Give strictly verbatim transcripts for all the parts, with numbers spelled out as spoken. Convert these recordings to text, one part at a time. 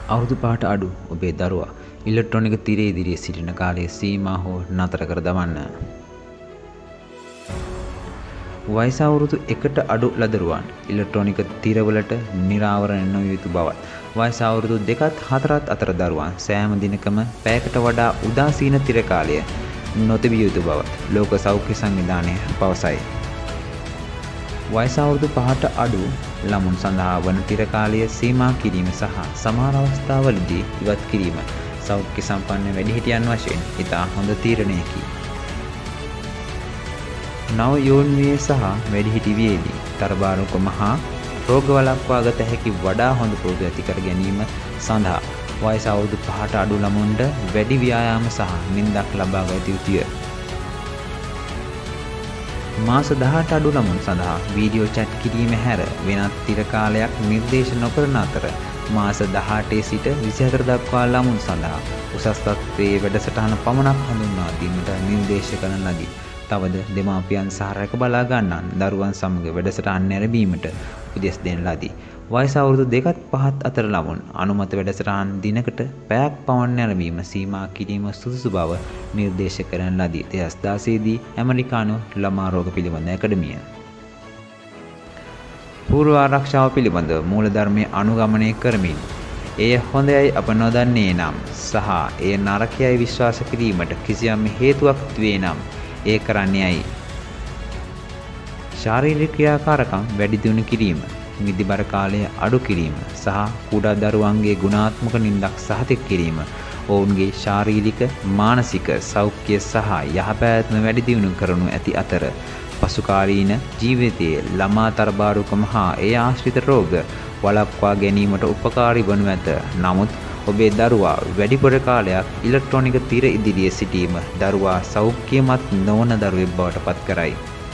අවුරුදු පහට අඩු ඔබේ දරුවා ඉලෙක්ට්‍රොනික තිරය ඉදිරියේ සිටින කාලයේ සීමා හෝ නතර කර දමන්න. වයස අවුරුදු එකට අඩු ලදරුවන් ඉලෙක්ට්‍රොනික තිරවලට නිරාවරණය නොවිය යුතු බවත්, වයස අවුරුදු දෙකත් හතරත් අතර දරුවන් සෑම දිනකම පැයකට වඩා උදාසීන තිර කාලය නොතිබිය යුතු බවත් ලෝක සෞඛ්‍ය සංවිධානය පවසයි. වයස අවුරුදු පහට අඩු ළමුන් සඳහා වන තිර කාලය සීමා කිරීම සහ සමහර අවස්ථාවලදී ඉවත් කිරීම සෞඛ්‍ය සම්පන්න වැඩිහිටියන් වශයෙන් ඉතා හොඳ තීරණයකි. නව යෝන්වියේ සහ වැඩිහිටි වියේදී තරබාරුකම හා රෝග වළක්වා ගත හැකි වඩා හොඳ පුරුදු ඇති කර ගැනීම සඳහා වයස අවුරුදු පහට අඩු ළමුන්ට වැඩි ව්‍යායාම සහ නිින්දක් ලබා ගත යුතුය. මාස දහඅට අඩු ළමුන් සඳහා වීඩියෝ චැට් කිරීම හැර වෙනත් තිර කාලයක් නිර්දේශ නොකරන අතර මාස දහඅටේ සිට විසිහතර දක්වා ළමුන් සඳහා උසස් තත්ත්වයේ වැඩසටහන පමණක් හඳුන්වා දීමට නිර්දේශ කරන ලදී. තවද දෙමාපියන් සහ රැක බලා ගන්නන් දරුවන් සමග වැඩසටහන් නැරඹීමට උපදෙස් දෙන ලදී. වයස අවුරුදු දෙකත් පහත් අතර ළමුන් අනුමත වැඩසටහන් දිනකට පැයක් පමණ නැරඹීම සීමා කිරීම සුදුසු බව නිර්දේශ කරන ලදී. දෙදහස් දාසය දී ඇමරිකානු ළමා රෝග පිළිබඳ ඇකඩමිය පූර්ව ආරක්ෂාව පිළිබඳ මූලධර්මයේ අනුගමනය කරමින් එය හොඳයි අප නොදන්නේ නම් සහ එය නරකයයි විශ්වාස කිරීමට කිසියම් හේතුවක් වේ නම් ඒ කරන්නේයි. ශාරීරික ක්‍රියාකාරකම් වැඩි දියුණු කිරීම, නිදිබර කාලය අඩු කිරීම සහ කුඩා දරුවන්ගේ ගුණාත්මක නිින්දක් සහතික කිරීම ඔවුන්ගේ ශාරීරික මානසික සෞඛ්‍ය සහ යහපැවැත්ම වැඩි දියුණු කරනු ඇති අතර පසුකාලීන ජීවිතයේ ළමා තරබාරුකම හා ඒ ආශ්‍රිත රෝග වළක්වා ගැනීමට උපකාරී වනු ඇත. නමුත් ඔබේ දරුවා වැඩිපුර කාලයක් ඉලෙක්ට්‍රොනික තිර ඉදිරියේ සිටීම දරුවා සෞඛ්‍යමත් නොවන දරුවෙක් බවට පත් කරයි.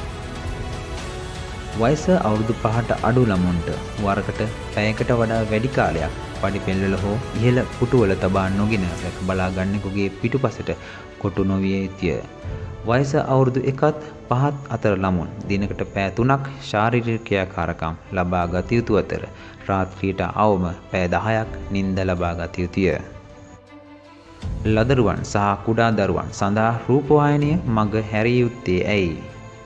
වයස අවුරුදු පහට අඩු ළමුන්ට වරකට පැයකට වඩා වැඩි කාලයක් පඩිපෙළවල හෝ ඉහළ පුටුවල තබා නොගෙන රැක බලා ගන්නෙකුගේ පිටුපසට කොටු නොවිය යුතුය. වයස අවුරුදු එකත් පහත් අතර ළමුන් දිනකට පැය තුනක් ශාරීරික ක්‍රියාකාරකම් ලබා ගත යුතු අතර රාත්‍රියට අවම පැය දහයක් නිින්ද ලබා ගත යුතුය. ලදරුවන් සහ කුඩා දරුවන් සඳහා රූපවාහිනිය මඟ හැරිය යුත්තේ ඇයි?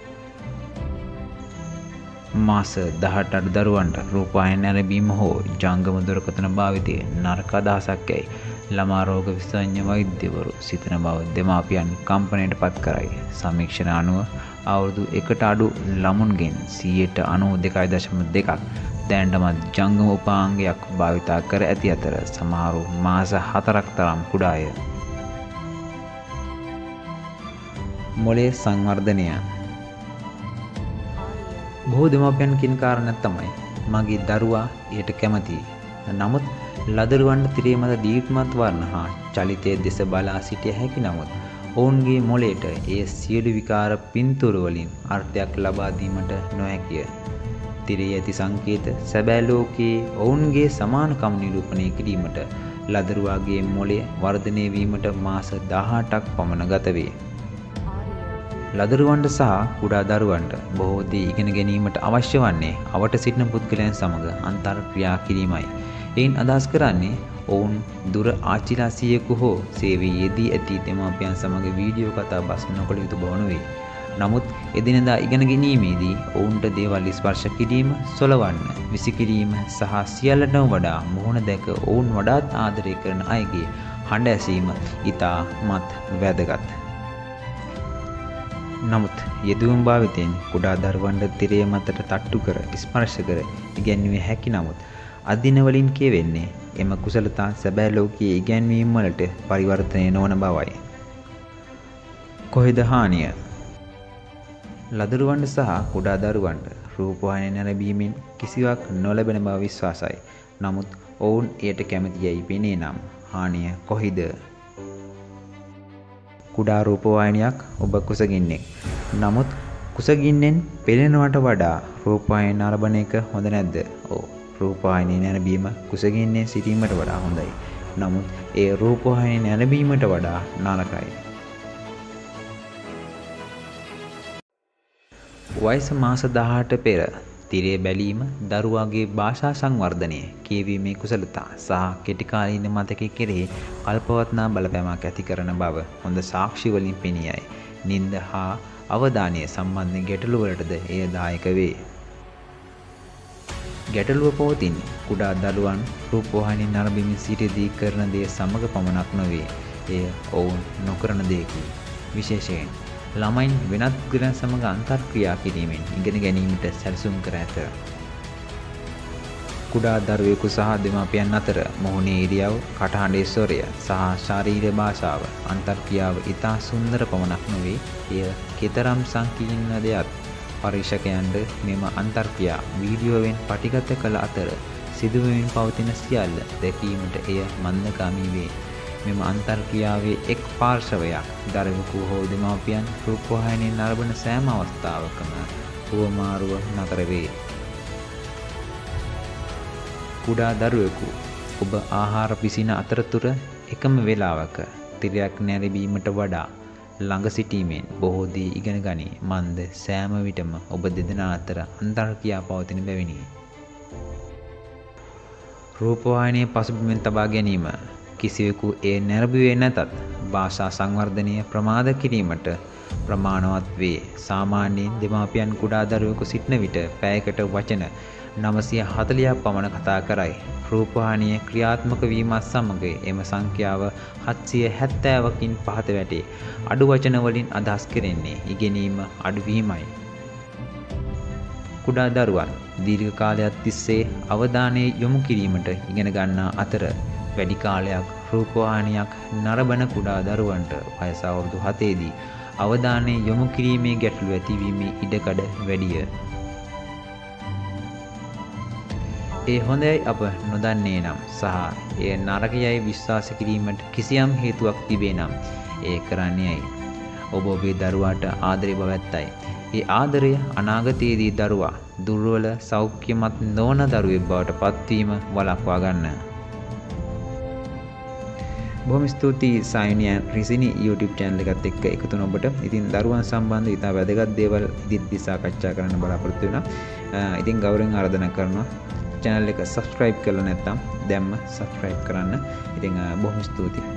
මාස දහඅට අඩු දරුවන්ට රූපවාහිනිය නැරඹීම හෝ ජංගම දුරකථන භාවිතය නරක අදහසක් යයි ළමා රෝග විශේෂඥ වෛද්‍යවරු සිතන බව දෙමාපියන් කම්පනයට පත් කරයි. සමීක්ෂණ අනුව අවුරුදු එකට අඩු ළමුන්ගෙන් සියයට අනූ දෙකයි දශම දෙකක් දැනටමත් ජංගම උපාංගයක් භාවිතා කර ඇති අතර සමහරු මාස හතරක් තරම් කුඩාය. මොළයේ සංවර්ධනය. බොහෝ දෙමාපියන් කියන කාරණයක් තමයි මගේ දරුවා ඊට කැමතියි. නමුත් ලදරුවන්ට තිරේ මත දීප්තිමත් වර්ණ හා චලිතයේ දෙස බලා සිටිය හැකි නමුත් ඔවුන්ගේ මොළයට ඒ සියලු විකාර පින්තූර වලින් අර්ථයක් ලබා දීමට නොහැකිය. තිරේ ඇති සංකේත සැබෑ ලෝකයේ ඔවුන්ගේ සමානකම් නිරූපණය කිරීමට ලදරුවාගේ මොළය වර්ධනය වීමට මාස දහඅටක් පමණ ගත වේ. ලදරුවන්ට සහ කුඩා දරුවන්ට බොහෝ දේ ඉගෙන ගැනීමට අවශ්‍ය වන්නේ අවට සිටින පුද්ගලයන් සමග අන්තර් ක්‍රියා කිරීමයි. එයින් අදහස් කරන්නේ ඔවුන් දුර ආච්චිලා සීයකු හෝ සේවයේ යෙදී ඇති දෙමාපියන් සමග වීඩියෝ කතා බස් නොකළ යුතු බව නොවේ. නමුත් එදිනෙදා ඉගෙන ගැනීමේදී ඔවුන්ට දේවල් ස්පර්ශ කිරීම, සොලවන්න, විසිකිරීම සහ සියල්ලටම වඩා මුහුණ දැක ඔවුන් වඩාත් ආදරය කරන අයගේ හඬ ඇසීම ඉතාමත් වැදගත්. නමුත් යෙදුම් භාවිතයෙන් කුඩා දරුවන්ට තිරය මතට තට්ටු කර ස්පර්ශ කර ඉගැන්විය හැකි නමුත් අදින වලින් කියවෙන්නේ එම කුසලතා සැබෑ ලෝකයේ ඉගැන්වීම් වලට පරිවර්තනය නොවන බවයි. කොහෙද හානිය? ලදරුවන්ට සහ කුඩා දරුවන්ට රූපවාහිනිය නැරඹීමෙන් කිසිවක් නොලැබෙන බව විශ්වාසයි. නමුත් ඔවුන් එයට කැමති යයි පෙනේ නම් හානිය කොහිද? කුඩා රූපවාහිනියක් ඔබ කුසගින්නෙක්. නමුත් කුසගින්නෙන් පෙළෙනවට වඩා රූපවාහිනිය නරඹන එක හොඳ නැද්ද? ඔව්. රූපවාහිනිය නැරඹීම කුසගින්නෙන් සිටීමට වඩා හොඳයි. නමුත් ඒ රූපවාහිනිය නැරඹීමට වඩා නරකයි. වයස මාස දහඅට පෙර තිරය බැලීම, දරුවාගේ භාෂා සංවර්ධනය, කියවීමේ කුසලතා සහ කෙටි කාලීන මතකයේ කෙරෙහි කල්පවත්නා බලපෑමක් ඇති කරන බව හොඳ සාක්ෂි වලින් පෙනී යයි. නින්ද හා අවධානය සම්බන්ධ ගැටලු වලටද එය දායක වේ. ගැටලුව පවතින්නේ කුඩා දරුවන් රූපවාහිනී නරඹමින් සිටදී කරන දේ සමග පමණක් නොවේ. එය ඔවුන් නොකරන දෙයකි. විශේෂයෙන් ළමයින් වෙනත් පුද්ගලයන් සමග අන්තර්ක්‍රියා කිරීමෙන් ඉගෙන ගැනීමට සැලසුම් කර ඇත. කුඩා දරුවෙකු සහ දෙමාපියන් අතර මොහොනේ ඉරියව්, කටහඬේ ස්වරය සහ ශාරීරික භාෂාව අන්තර්ක්‍රියාව ඉතා සුන්දර පමණක් නොවේ. එය කෙතරම් සංකීර්ණ දෙයක්. පරීක්ෂකයන්ට මෙම අන්තර්ක්‍රියා වීඩියෝවෙන් පටිගත කළ අතර සිදුවමින් පවතින සියල්ල දැකීමට එය මන්දගාමී වේ. මෙම අන්තර්ක්‍රියාවේ එක් පාර්ශවයක් දරුවෙකු හෝ දෙමාපියන් රූපවාහිනිය නරඹන සෑම අවස්ථාවකම හුවමාරුව නතර වේ. කුඩා දරුවෙකු ඔබ ආහාර පිසින අතරතුර එකම වේලාවක තිරයක් නැරඹීමට වඩා ළඟ සිටීමෙන් බොහෝ දේ ඉගෙන ගනී. මන්ද සෑම විටම ඔබ දෙදෙනා අතර අන්තර්ක්‍රියා පවතින බැවිනි. රූපවාහිනිය පසුබිමෙන් තබා ගැනීම කිසිවෙකු ඒ නැරඹුවේ නැතත් භාෂා සංවර්ධනය ප්‍රමාද කිරීමට ප්‍රමාණවත් වේ. සාමාන්‍යයෙන් දෙමාපියන් කුඩා දරුවෙකු සිටින විට පැයකට වචන නවසිය හතළිහක් පමණ කතා කරයි. රූපවාහිනිය ක්‍රියාත්මක වීමත් සමග එම සංඛ්‍යාව හත්සිය හැත්තෑවකින් පහත වැටේ. අඩු වචන වලින් අදහස් කෙරෙන්නේ ඉගෙනීම අඩුවීමයි. කුඩා දරුවන් දීර්ඝ කාලයක් තිස්සේ අවධානය යොමු කිරීමට ඉගෙන ගන්නා අතර වැඩි කාලයක් රූපවාහිනියක් නරඹන කුඩා දරුවන්ට වයස අවුරුදු හතේදී අවධානය යොමු කිරීමේ ගැටලු ඇතිවීමේ ඉඩකඩ වැඩිය. ඒ හොඳයි අප නොදන්නේ නම් සහ එය නරකයයි විශ්වාස කිරීමට කිසියම් හේතුවක් තිබේ නම් ඒ කරන්නේයි. ඔබ ඔබේ දරුවාට ආදරේ බවත්තයි. ඒ ආදරය අනාගතයේදී දරුවා දුර්වල සෞඛ්‍යමත් නොවන දරුවෙක් බවට පත්වීම වළක්වා ගන්න. බොහොම ස්තුතියි සායනියන් රිසිනි YouTube channel එකත් එක්ක එකතු වෙන ඔබට. ඉතින් දරුවන් සම්බන්ධ ඉතා වැදගත් දේවල් ඉදිරියට සාකච්ඡා කරන්න බලාපොරොත්තු වෙනවා. ඉතින් ගෞරවයෙන් ආරාධනා කරනවා channel එක subscribe කරලා නැත්නම් දැම්ම subscribe කරන්න. ඉතින් බොහොම ස්තුතියි.